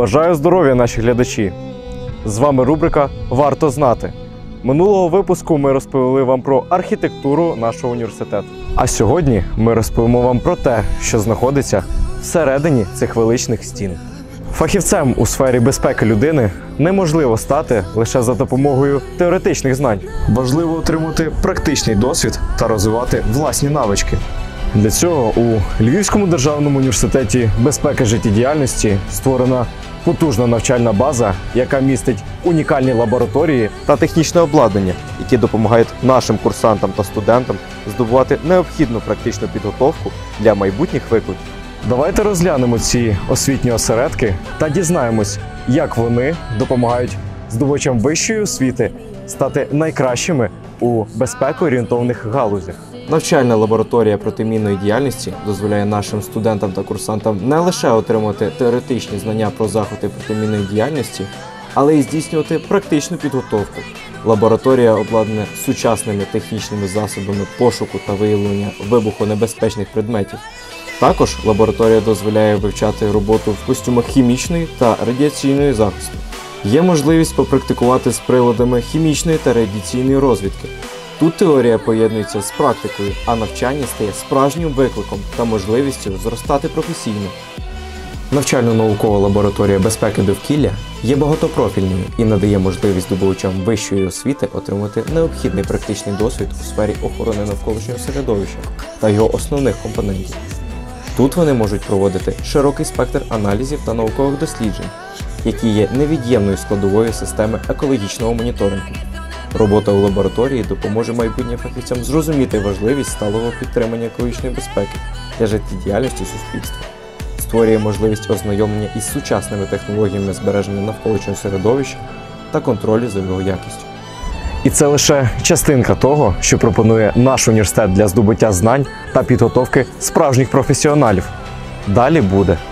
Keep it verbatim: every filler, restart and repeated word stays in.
Бажаю здоров'я, наші глядачі! З вами рубрика «Варто знати». Минулого випуску ми розповіли вам про архітектуру нашого університету. А сьогодні ми розповімо вам про те, що знаходиться всередині цих величних стін. Фахівцем у сфері безпеки людини неможливо стати лише за допомогою теоретичних знань. Важливо отримати практичний досвід та розвивати власні навички. Для цього у Львівському державному університеті безпеки життєдіяльності створена потужна навчальна база, яка містить унікальні лабораторії та технічне обладнання, які допомагають нашим курсантам та студентам здобувати необхідну практичну підготовку для майбутніх викликів. Давайте розглянемо ці освітні осередки та дізнаємось, як вони допомагають здобувачам вищої освіти стати найкращими у безпекоорієнтовних галузях. Навчальна лабораторія протимінної діяльності дозволяє нашим студентам та курсантам не лише отримати теоретичні знання про заходи протимінної діяльності, але й здійснювати практичну підготовку. Лабораторія обладнана сучасними технічними засобами пошуку та виявлення вибухонебезпечних предметів. Також лабораторія дозволяє вивчати роботу в костюмах хімічної та радіаційної захисту. Є можливість попрактикувати з приладами хімічної та радіаційної розвідки. Тут теорія поєднується з практикою, а навчання стає справжнім викликом та можливістю зростати професійно. Навчально-наукова лабораторія безпеки довкілля є багатопрофільною і надає можливість здобувачам вищої освіти отримати необхідний практичний досвід у сфері охорони навколишнього середовища та його основних компонентів. Тут вони можуть проводити широкий спектр аналізів та наукових досліджень, які є невід'ємною складовою системи екологічного моніторингу. Робота у лабораторії допоможе майбутнім фахівцям зрозуміти важливість сталого підтримання екологічної безпеки для життєдіяльності суспільства, створює можливість ознайомлення із сучасними технологіями збереження навколишнього середовища та контролю за його якістю. І це лише частинка того, що пропонує наш університет для здобуття знань та підготовки справжніх професіоналів. Далі буде.